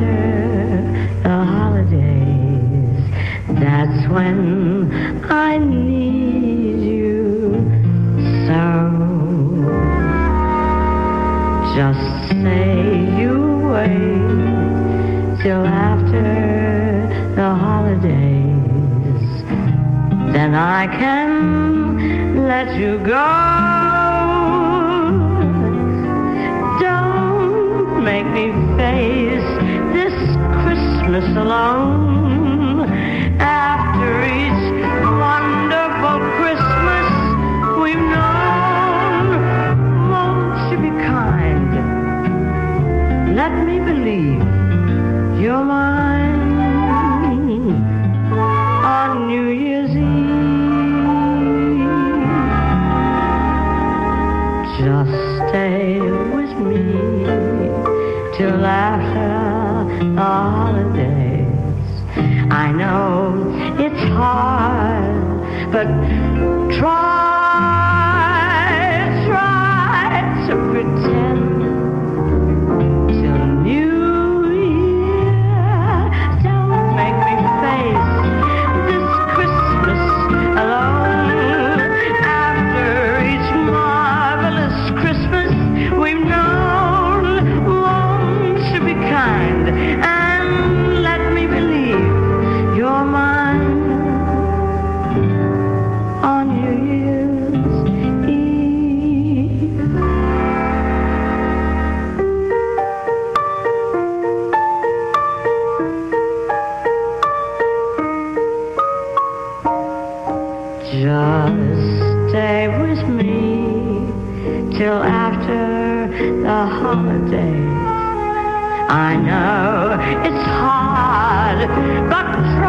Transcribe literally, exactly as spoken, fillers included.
the holidays, that's when I need you so. Just say you wait till after the holidays, then I can let you go. Don't make me face this Christmas alone. After each wonderful Christmas we've known, won't you be kind? Let me believe you're mine on New Year's Eve. Just stay with me till after the holidays. I know it's hard, but try, try to pretend till New Year. Don't make me face this Christmas alone. After each marvelous Christmas we've known, won't you be kind and let me believe you're mine on New Year's Eve. Just stay with me till after the holidays. I know it's hard, but try.